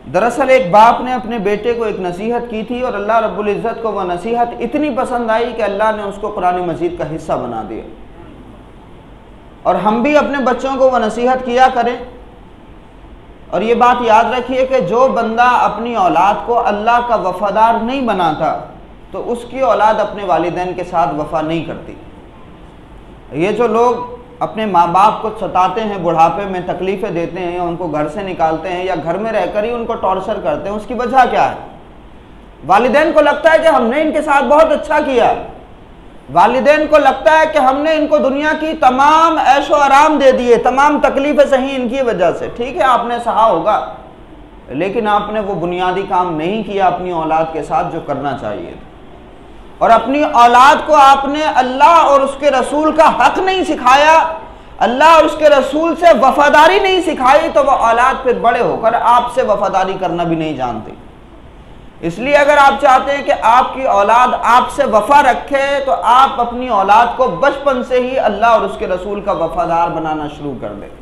दरअसल एक बाप ने अपने बेटे को एक नसीहत की थी और अल्लाह रब्बुल इज़्ज़त को वह नसीहत इतनी पसंद आई कि अल्लाह ने उसको कुरान मजीद का हिस्सा बना दिया। और हम भी अपने बच्चों को वह नसीहत किया करें। और ये बात याद रखिए कि जो बंदा अपनी औलाद को अल्लाह का वफ़ादार नहीं बनाता तो उसकी औलाद अपने वालिदैन के साथ वफ़ा नहीं करती। ये जो लोग अपने माँ बाप को सताते हैं, बुढ़ापे में तकलीफ़ें देते हैं, या उनको घर से निकालते हैं, या घर में रहकर ही उनको टॉर्चर करते हैं, उसकी वजह क्या है? वालिदैन को लगता है कि हमने इनके साथ बहुत अच्छा किया, वालिदैन को लगता है कि हमने इनको दुनिया की तमाम ऐशो आराम दे दिए, तमाम तकलीफ़ें सही इनकी वजह से। ठीक है, आपने सहा होगा, लेकिन आपने वो बुनियादी काम नहीं किया अपनी औलाद के साथ जो करना चाहिए। और अपनी औलाद को आपने अल्लाह और उसके रसूल का हक नहीं सिखाया, अल्लाह और उसके रसूल से वफादारी नहीं सिखाई, तो वह औलाद फिर बड़े होकर आपसे वफादारी करना भी नहीं जानती। इसलिए अगर आप चाहते हैं कि आपकी औलाद आपसे वफा रखे तो आप अपनी औलाद को बचपन से ही अल्लाह और उसके रसूल का वफादार बनाना शुरू कर दें।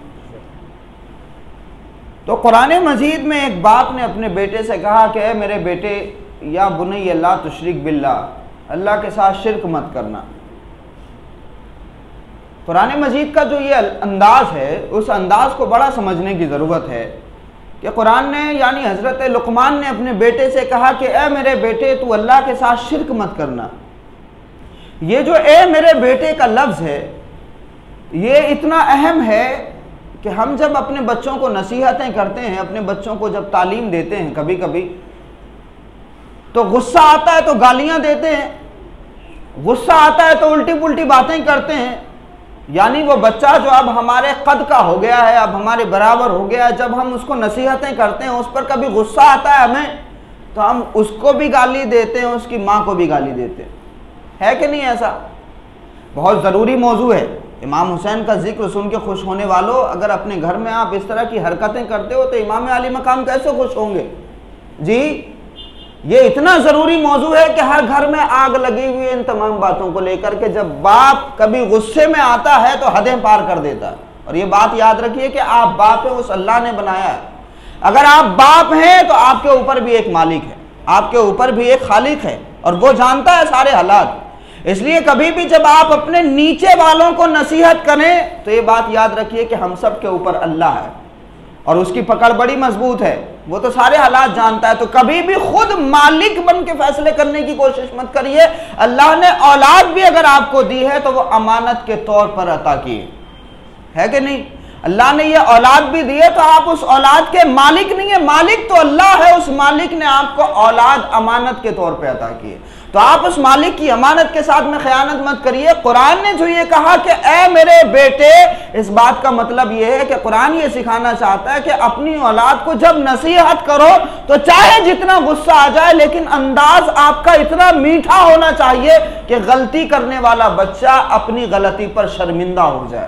तो कुरान मजीद में एक बाप ने अपने बेटे से कहा कि मेरे बेटे, या बुनैया ला तुशरिक बिल्लाह, अल्लाह के साथ शिरक मत करना। कुरान मजीद का जो ये अंदाज है, उस अंदाज को बड़ा समझने की ज़रूरत है कि कुरान ने, यानी हज़रत लुक़मान ने अपने बेटे से कहा कि ए मेरे बेटे, तू अल्लाह के साथ शिरक मत करना। ये जो ए मेरे बेटे का लफ्ज़ है, ये इतना अहम है कि हम जब अपने बच्चों को नसीहतें करते हैं, अपने बच्चों को जब तालीम देते हैं, कभी कभी तो गुस्सा आता है तो गालियाँ देते हैं, गुस्सा आता है तो उल्टी पुल्टी बातें करते हैं। यानी वो बच्चा जो अब हमारे कद का हो गया है, अब हमारे बराबर हो गया है, जब हम उसको नसीहतें करते हैं, उस पर कभी गुस्सा आता है हमें, तो हम उसको भी गाली देते हैं, उसकी माँ को भी गाली देते हैं। है कि नहीं ऐसा? बहुत ज़रूरी मौजू है। इमाम हुसैन का जिक्र सुन के खुश होने वालों, अगर अपने घर में आप इस तरह की हरकतें करते हो तो इमाम आली मकाम कैसे खुश होंगे जी? ये इतना ज़रूरी मौजू है कि हर घर में आग लगी हुई है इन तमाम बातों को लेकर के। जब बाप कभी गुस्से में आता है तो हदें पार कर देता है। और ये बात याद रखिए कि आप बाप हैं, उस अल्लाह ने बनाया है। अगर आप बाप हैं तो आपके ऊपर भी एक मालिक है, आपके ऊपर भी एक खालिक है, और वो जानता है सारे हालात। इसलिए कभी भी जब आप अपने नीचे वालों को नसीहत करें तो ये बात याद रखिए कि हम सब के ऊपर अल्लाह है और उसकी पकड़ बड़ी मजबूत है, वो तो सारे हालात जानता है। तो कभी भी खुद मालिक बन के फैसले करने की कोशिश मत करिए। अल्लाह ने औलाद भी अगर आपको दी है तो वो अमानत के तौर पर अता की है कि नहीं? अल्लाह ने ये औलाद भी दी है तो आप उस औलाद के मालिक नहीं है, मालिक तो अल्लाह है। उस मालिक ने आपको औलाद अमानत के तौर पर अता की है, तो आप उस मालिक की अमानत के साथ में खयानत मत करिए। कुरान ने जो ये कहा कि ए मेरे बेटे, इस बात का मतलब ये है कि कुरान ये सिखाना चाहता है कि अपनी औलाद को जब नसीहत करो तो चाहे जितना गुस्सा आ जाए, लेकिन अंदाज आपका इतना मीठा होना चाहिए कि गलती करने वाला बच्चा अपनी गलती पर शर्मिंदा हो जाए।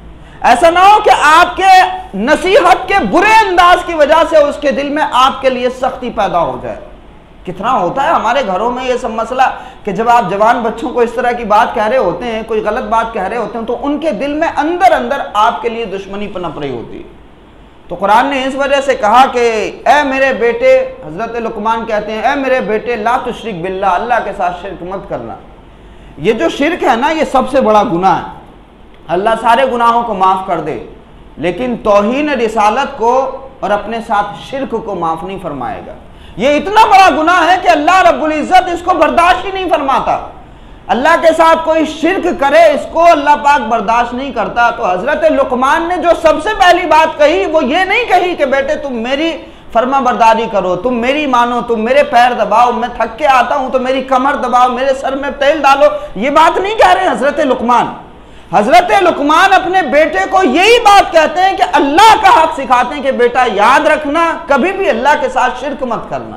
ऐसा ना हो कि आपके नसीहत के बुरे अंदाज की वजह से उसके दिल में आपके लिए सख्ती पैदा हो जाए। कितना होता है हमारे घरों में ये सब मसला कि जब आप जवान बच्चों को इस तरह की बात कह रहे होते हैं, कोई गलत बात कह रहे होते हैं, तो उनके दिल में अंदर अंदर आपके लिए दुश्मनी पनप रही होती है। तो कुरान ने इस वजह से कहा कि ए मेरे बेटे, हजरत लुकमान कहते हैं, ए मेरे बेटे ला तुशरिक बिल्लाह, अल्लाह के साथ शिरक मत करना। ये जो शिरक है ना, ये सबसे बड़ा गुनाह है। अल्लाह सारे गुनाहों को माफ़ कर दे, लेकिन तौहीन रिसालत को और अपने साथ शिरक को माफ़ नहीं फरमाएगा। ये इतना बड़ा गुनाह है कि अल्लाह रब्बुल इज़्ज़त इसको बर्दाश्त ही नहीं फरमाता। अल्लाह के साथ कोई शिरक करे, इसको अल्लाह पाक बर्दाश्त नहीं करता। तो हज़रत लुकमान ने जो सबसे पहली बात कही वो ये नहीं कही कि बेटे तुम मेरी फर्मा बरदारी करो, तुम मेरी मानो, तुम मेरे पैर दबाओ, मैं थक के आता हूँ तो मेरी कमर दबाओ, मेरे सर में तेल डालो। ये बात नहीं कह रहे हज़रत लुकमान। हजरत लुकमान अपने बेटे को यही बात कहते हैं कि अल्लाह का हक सिखाते हैं कि बेटा याद रखना, कभी भी अल्लाह के साथ शिरक मत करना।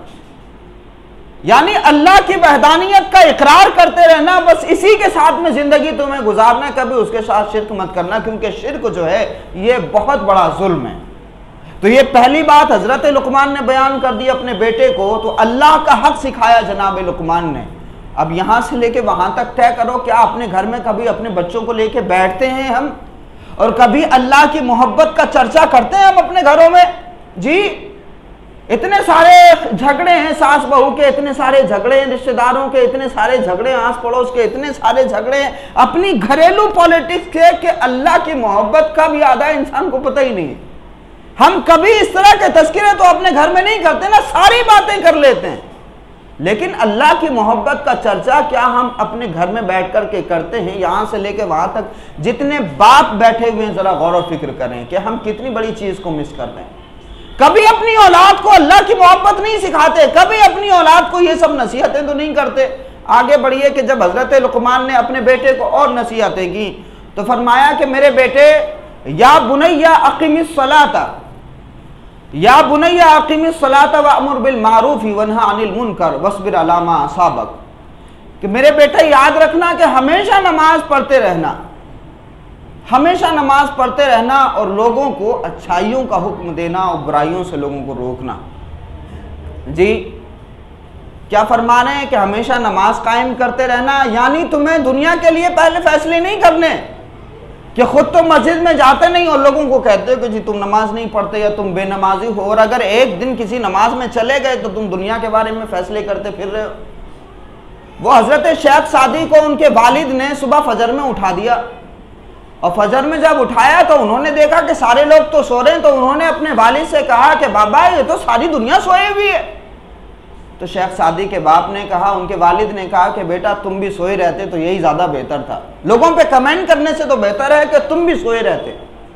यानी अल्लाह की वहदानियत का इकरार करते रहना, बस इसी के साथ में जिंदगी तुम्हें गुजारना, कभी उसके साथ शिरक मत करना, क्योंकि शिरक जो है ये बहुत बड़ा जुल्म है। तो ये पहली बात हजरत लुकमान ने बयान कर दी अपने बेटे को। तो अल्लाह का हक सिखाया जनाब लुकमान ने। अब यहां से लेके वहां तक तय करो, क्या अपने घर में कभी अपने बच्चों को लेके बैठते हैं हम, और कभी अल्लाह की मोहब्बत का चर्चा करते हैं हम अपने घरों में? जी, इतने सारे झगड़े हैं सास बहू के, इतने सारे झगड़े हैं रिश्तेदारों के, इतने सारे झगड़े हैं आस पड़ोस के, इतने सारे झगड़े हैं अपनी घरेलू पॉलिटिक्स के कि अल्लाह की मोहब्बत कब याद आए इंसान को पता ही नहीं है। हम कभी इस तरह के तज़किरे तो अपने घर में नहीं करते ना, सारी बातें कर लेते हैं, लेकिन अल्लाह की मोहब्बत का चर्चा क्या हम अपने घर में बैठ कर के करते हैं? यहां से लेके वहां तक जितने बाप बैठे हुए हैं जरा गौर व फिक्र करें कि हम कितनी बड़ी चीज को मिस कर रहे हैं। कभी अपनी औलाद को अल्लाह की मोहब्बत नहीं सिखाते, कभी अपनी औलाद को ये सब नसीहतें तो नहीं करते। आगे बढ़िए कि जब हजरत लुकमान ने अपने बेटे को और नसीहतें की तो फरमाया कि मेरे बेटे, या बुनैया अक़िमिस सलाता, या बुनैया अक़िमिस सलाता व अमुर बिल मारूफ़ वन्हा अनिल मुनकर वस्बिर अला मा असाबक, कि मेरे बेटे याद रखना कि हमेशा नमाज पढ़ते रहना, हमेशा नमाज पढ़ते रहना और लोगों को अच्छाइयों का हुक्म देना और बुराइयों से लोगों को रोकना। जी क्या फरमा रहे हैं कि हमेशा नमाज कायम करते रहना, यानी तुम्हें दुनिया के लिए पहले फैसले नहीं करने कि खुद तो मस्जिद में जाते नहीं और लोगों को कहते हो कि जी तुम नमाज नहीं पढ़ते या तुम बेनमाजी हो, और अगर एक दिन किसी नमाज में चले गए तो तुम दुनिया के बारे में फैसले करते फिर रहे हो। वो हजरत शेख सादी को उनके वालिद ने सुबह फजर में उठा दिया, और फजर में जब उठाया तो उन्होंने देखा कि सारे लोग तो सो रहे हैं, तो उन्होंने अपने वालिद से कहा कि बाबा ये तो सारी दुनिया सोए हुई है। तो शेख सादी के बाप ने कहा, उनके वालिद ने कहा कि बेटा तुम भी सोए रहते तो यही ज्यादा बेहतर था, लोगों पे कमेंट करने से तो बेहतर है कि तुम भी सोए रहते।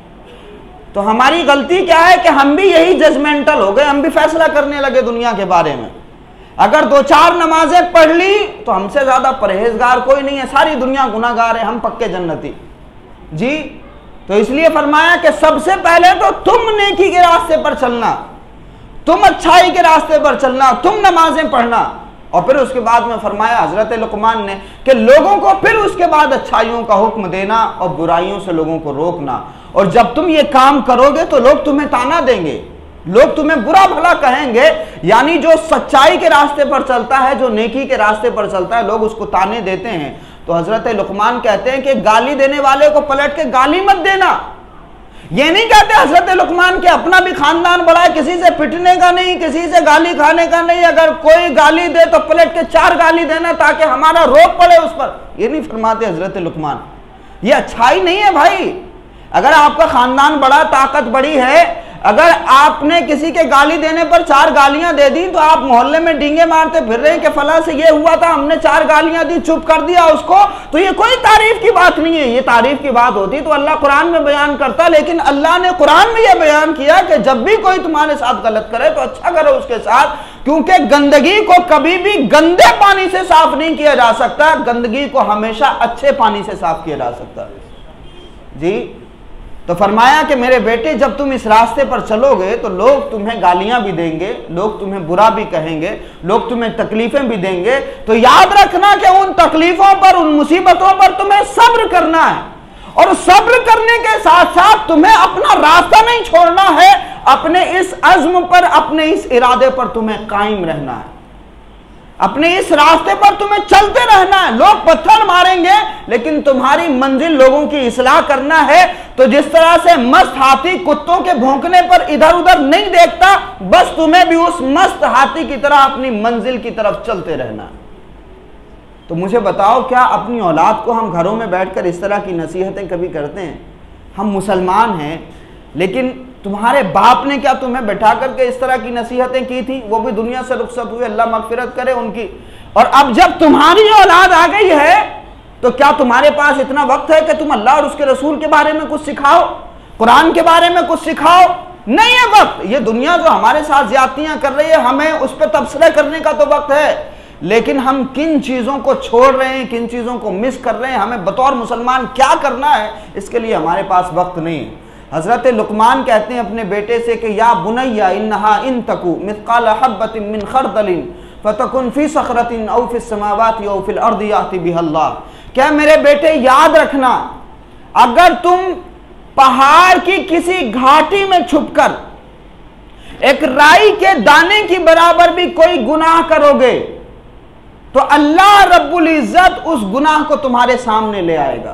तो हमारी गलती क्या है कि हम भी यही जजमेंटल हो गए, हम भी फैसला करने लगे दुनिया के बारे में। अगर 2-4 नमाजें पढ़ ली तो हमसे ज्यादा परहेजगार कोई नहीं है, सारी दुनिया गुनाहगार है, हम पक्के जन्नती। जी तो इसलिए फरमाया कि सबसे पहले तो तुम नेकी के रास्ते पर चलना, तुम अच्छाई के रास्ते पर चलना, तुम नमाजें पढ़ना, और फिर उसके बाद में फरमाया हजरत लुकमान ने कि लोगों को फिर उसके बाद अच्छाइयों का हुक्म देना और बुराइयों से लोगों को रोकना। और जब तुम ये काम करोगे तो लोग तुम्हें ताना देंगे, लोग तुम्हें बुरा भला कहेंगे, यानी जो सच्चाई के रास्ते पर चलता है, जो नेकी के रास्ते पर चलता है, लोग उसको ताने देते हैं। तो हजरत लुकमान कहते हैं कि गाली देने वाले को पलट के गाली मत देना। ये नहीं कहते हजरत लुकमान के अपना भी खानदान बड़ा है, किसी से पिटने का नहीं, किसी से गाली खाने का नहीं, अगर कोई गाली दे तो पलट के 4 गाली देना ताकि हमारा रोक पड़े उस पर, ये नहीं फरमाते हजरत लुकमान। ये अच्छाई नहीं है भाई। अगर आपका खानदान बड़ा, ताकत बड़ी है, अगर आपने किसी के गाली देने पर 4 गालियां दे दी तो आप मोहल्ले में डींगे मारते फिर रहे हैं कि फला से ये हुआ था, हमने 4 गालियां दी, चुप कर दिया उसको, तो ये कोई तारीफ की बात नहीं है। ये तारीफ की बात होती तो अल्लाह कुरान में बयान करता, लेकिन अल्लाह ने कुरान में यह बयान किया कि जब भी कोई तुम्हारे साथ गलत करे तो अच्छा करो उसके साथ, क्योंकि गंदगी को कभी भी गंदे पानी से साफ नहीं किया जा सकता, गंदगी को हमेशा अच्छे पानी से साफ किया जा सकता। जी तो फरमाया कि मेरे बेटे जब तुम इस रास्ते पर चलोगे तो लोग तुम्हें गालियां भी देंगे, लोग तुम्हें बुरा भी कहेंगे, लोग तुम्हें तकलीफें भी देंगे, तो याद रखना कि उन तकलीफों पर, उन मुसीबतों पर तुम्हें सब्र करना है, और सब्र करने के साथ साथ तुम्हें अपना रास्ता नहीं छोड़ना है, अपने इस अज़्म पर, अपने इस इरादे पर तुम्हें कायम रहना है, अपने इस रास्ते पर तुम्हें चलते रहना है। लोग पत्थर मारेंगे लेकिन तुम्हारी मंजिल लोगों की इस्लाह करना है। तो जिस तरह से मस्त हाथी कुत्तों के भौंकने पर इधर उधर नहीं देखता, बस तुम्हें भी उस मस्त हाथी की तरह अपनी मंजिल की तरफ चलते रहना है। तो मुझे बताओ, क्या अपनी औलाद को हम घरों में बैठकर इस तरह की नसीहतें कभी करते हैं? हम मुसलमान हैं, लेकिन तुम्हारे बाप ने क्या तुम्हें बैठा करके इस तरह की नसीहतें की थी? वो भी दुनिया से रुखसत हुए, अल्लाह मगफिरत करे उनकी। और अब जब तुम्हारी औलाद आ गई है तो क्या तुम्हारे पास इतना वक्त है कि तुम अल्लाह और उसके रसूल के बारे में कुछ सिखाओ, कुरान के बारे में कुछ सिखाओ? नहीं है वक्त। ये दुनिया जो हमारे साथ ज्यादतियां कर रही है, हमें उस पर तबसरा करने का तो वक्त है, लेकिन हम किन चीजों को छोड़ रहे हैं, किन चीजों को मिस कर रहे हैं, हमें बतौर मुसलमान क्या करना है, इसके लिए हमारे पास वक्त नहीं है। हजरत लुकमान कहते हैं अपने बेटे से कि या बुनैया इन्नहा इन तकू मिस्काल हब्बतिन मिन खरदलिन फतकुन फी सखरतिन औ फिस समावाति औ फिल अर्दि याति बिहल्लाह। क्या मेरे बेटे याद रखना, अगर तुम पहाड़ की किसी घाटी में छुपकर एक राई के दाने की बराबर भी कोई गुनाह करोगे तो अल्लाह रब्बुल इज्जत उस गुनाह को तुम्हारे सामने ले आएगा।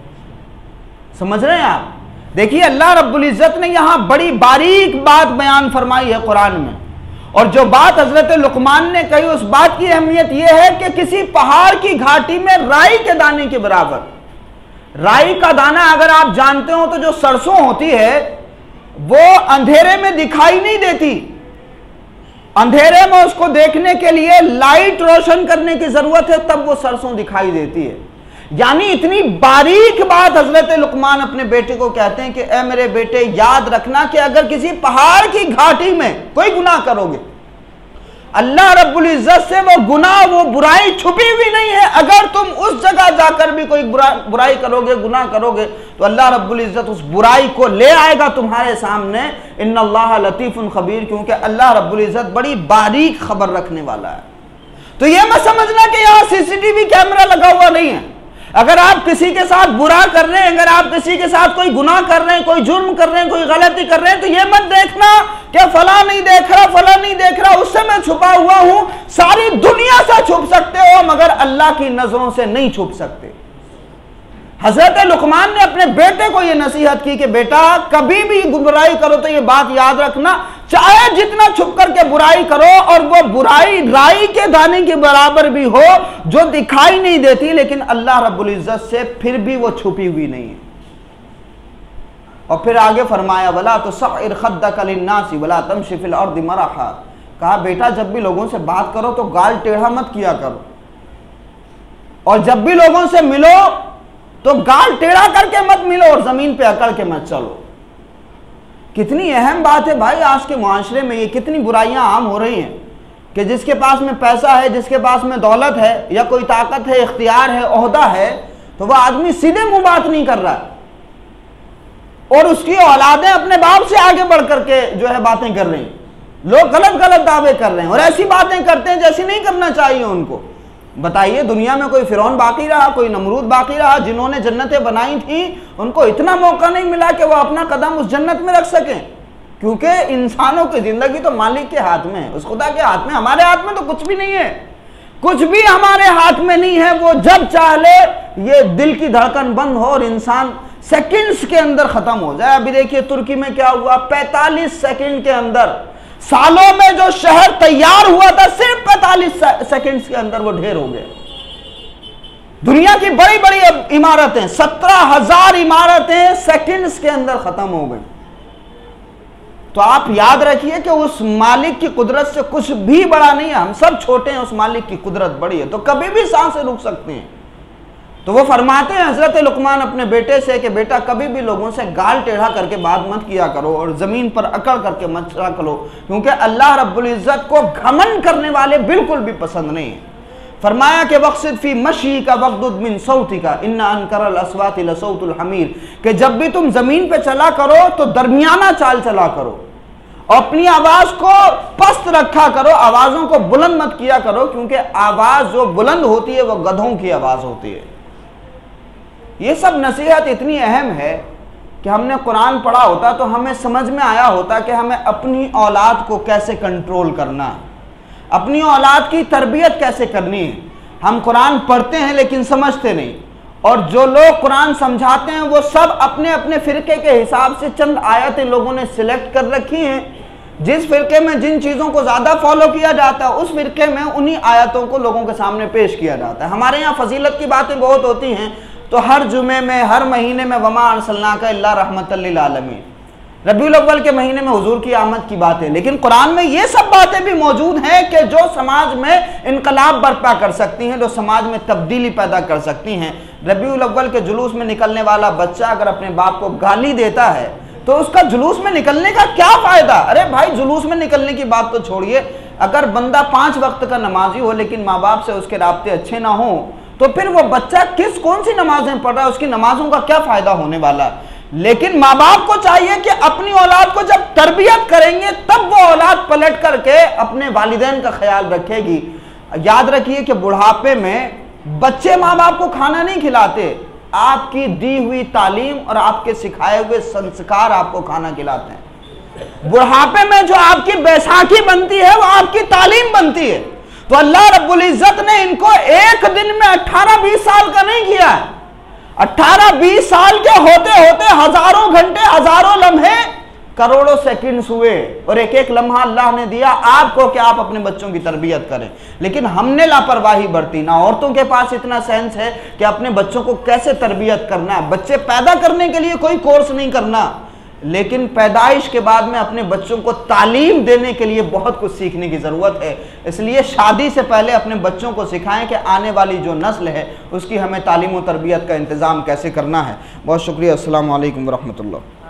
समझ रहे हैं आप? देखिए, अल्लाह रब्बुल इज्जत ने यहां बड़ी बारीक बात बयान फरमाई है कुरान में। और जो बात हजरत लुकमान ने कही उस बात की अहमियत यह है कि किसी पहाड़ की घाटी में राई के दाने के बराबर, राई का दाना अगर आप जानते हो तो जो सरसों होती है वो अंधेरे में दिखाई नहीं देती, अंधेरे में उसको देखने के लिए लाइट रोशन करने की जरूरत है, तब वो सरसों दिखाई देती है। यानी इतनी बारीक बात हजरत लुकमान अपने बेटे को कहते हैं कि ए मेरे बेटे, याद रखना कि अगर किसी पहाड़ की घाटी में कोई गुनाह करोगे, अल्लाह रब्बुल इज्जत से वो गुनाह, वो बुराई छुपी हुई नहीं है। अगर तुम उस जगह जाकर भी कोई बुराई करोगे, गुनाह करोगे, तो अल्लाह रब्बुल इज्जत उस बुराई को ले आएगा तुम्हारे सामने। इन्नल्लाह लतीफुन खबीर, क्योंकि अल्लाह रब्बुल इज्जत बड़ी बारीक खबर रखने वाला है। तो यह मत समझना कि यहां सीसीटीवी कैमरा लगा हुआ नहीं है। अगर आप किसी के साथ बुरा कर रहे हैं, अगर आप किसी के साथ कोई गुनाह कर रहे हैं, कोई जुर्म कर रहे हैं, कोई गलती कर रहे हैं, तो ये मत देखना कि फला नहीं देख रहा, फला नहीं देख रहा, उससे मैं छुपा हुआ हूं। सारी दुनिया से छुप सकते हो मगर अल्लाह की नजरों से नहीं छुप सकते। हजरत लुकमान ने अपने बेटे को यह नसीहत की कि बेटा, कभी भी बुराई करो तो ये बात याद रखना, चाहे जितना छुप करके बुराई करो, और वो बुराई राई के दाने के बराबर भी हो जो दिखाई नहीं देती, लेकिन अल्लाह रब्बुल इज्जत से फिर भी वो छुपी हुई नहीं है। और फिर आगे फरमाया, वला तुसइर खद्दक लिन्नास वला तमशी फिल अर्दि मरहा। कहा बेटा, जब भी लोगों से बात करो तो गाल टेढ़ा मत किया करो, और जब भी लोगों से मिलो तो गाल टेढ़ा करके मत मिलो और जमीन पे अकड़ के मत चलो। कितनी अहम बात है भाई आज के मुआशरे में। ये कितनी बुराइयां आम हो रही हैं कि जिसके पास में पैसा है, जिसके पास में दौलत है, या कोई ताकत है, इख्तियार है, ओहदा है, तो वह आदमी सीधे मुंह बात नहीं कर रहा, और उसकी औलादें अपने बाप से आगे बढ़ करके जो है बातें कर रही हैं। लोग गलत गलत दावे कर रहे हैं और ऐसी बातें करते हैं जैसी नहीं करना चाहिए उनको। बताइए, दुनिया में कोई फिरौन बाकी रहा, कोई नमरूद बाकी रहा जिन्होंने जन्नतें बनाई थी? उनको इतना मौका नहीं मिला कि वो अपना कदम उस जन्नत में रख सकें, क्योंकि इंसानों की जिंदगी तो मालिक के हाथ में है, उस खुदा के हाथ में। हमारे हाथ में तो कुछ भी नहीं है, कुछ भी हमारे हाथ में नहीं है। वो जब चाह ले ये दिल की धड़कन बंद हो और इंसान सेकंड्स के अंदर खत्म हो जाए। अभी देखिए तुर्की में क्या हुआ, 45 सेकंड के अंदर, सालों में जो शहर तैयार हुआ था सिर्फ 45 सेकंड्स के अंदर वो ढेर हो गए। दुनिया की बड़ी बड़ी इमारतें, 17,000 इमारतें सेकंड्स के अंदर खत्म हो गई। तो आप याद रखिए कि उस मालिक की कुदरत से कुछ भी बड़ा नहीं है, हम सब छोटे हैं, उस मालिक की कुदरत बड़ी है। तो कभी भी सांसें रुक सकते हैं। तो वो फरमाते हैं हजरत लुकमान अपने बेटे से कि बेटा, कभी भी लोगों से गाल टेढ़ा करके बात मत किया करो और जमीन पर अकड़ करके मत चला करो, क्योंकि अल्लाह रब्बुल इज्जत को घमंड करने वाले बिल्कुल भी पसंद नहीं है। फरमाया कि वक़्सिद फी मशी का वक़्दुद मिन सौतिका इन्ना अनकरल अस्वाति लसौतुल हमीर, कि जब भी तुम जमीन पे चला करो तो दरमियाना चाल चला करो, अपनी आवाज को पस्त रखा करो, आवाजों को बुलंद मत किया करो, क्योंकि आवाज जो बुलंद होती है वो गधों की आवाज होती है। ये सब नसीहत इतनी अहम है कि हमने कुरान पढ़ा होता तो हमें समझ में आया होता कि हमें अपनी औलाद को कैसे कंट्रोल करना है, अपनी औलाद की तरबियत कैसे करनी है। हम कुरान पढ़ते हैं लेकिन समझते नहीं, और जो लोग कुरान समझाते हैं वो सब अपने अपने फिरके के हिसाब से चंद आयतें लोगों ने सिलेक्ट कर रखी हैं। जिस फिरके में जिन चीज़ों को ज़्यादा फॉलो किया जाता है उस फिरके में उन्हीं आयतों को लोगों के सामने पेश किया जाता है। हमारे यहाँ फजीलत की बातें बहुत होती हैं, तो हर जुमे में, हर महीने में वमा अरसलनाका इल्ला रहमतल लिल आलमीन, रबीउल अव्वल के महीने में हुजूर की आमद की बातें। लेकिन कुरान में ये सब बातें भी मौजूद हैं कि जो समाज में इनकलाब बर्पा कर सकती हैं, जो समाज में तब्दीली पैदा कर सकती हैं। रबीउल अव्वल के जुलूस में निकलने वाला बच्चा अगर अपने बाप को गाली देता है तो उसका जुलूस में निकलने का क्या फायदा? अरे भाई, जुलूस में निकलने की बात तो छोड़िए, अगर बंदा 5 वक्त का नमाजी हो लेकिन माँ बाप से उसके राब्ते अच्छे ना हो तो फिर वो बच्चा कौन सी नमाजें पढ़ रहा है, उसकी नमाजों का क्या फायदा होने वाला है। लेकिन माँ बाप को चाहिए कि अपनी औलाद को जब तरबियत करेंगे तब वो औलाद पलट करके अपने वालिदैन का ख्याल रखेगी। याद रखिए कि बुढ़ापे में बच्चे माँ बाप को खाना नहीं खिलाते, आपकी दी हुई तालीम और आपके सिखाए हुए संस्कार आपको खाना खिलाते हैं। बुढ़ापे में जो आपकी बैसाखी बनती है वो आपकी तालीम बनती है। तो अल्लाह रब्बुल इज्जत ने इनको एक दिन में 18-20 साल का नहीं किया है। 18-20 साल के होते होते हजारों घंटे, हजारों लम्हे करोड़ों सेकंड्स हुए और एक एक लम्हा अल्लाह ने दिया आपको कि आप अपने बच्चों की तरबियत करें, लेकिन हमने लापरवाही बरती। ना औरतों के पास इतना सेंस है कि अपने बच्चों को कैसे तरबियत करना है। बच्चे पैदा करने के लिए कोई कोर्स नहीं करना, लेकिन पैदाइश के बाद में अपने बच्चों को तालीम देने के लिए बहुत कुछ सीखने की ज़रूरत है। इसलिए शादी से पहले अपने बच्चों को सिखाएं कि आने वाली जो नस्ल है उसकी हमें तालीम और तरबियत का इंतज़ाम कैसे करना है। बहुत शुक्रिया। अस्सलामु अलैकुम वरहमतुल्लाह।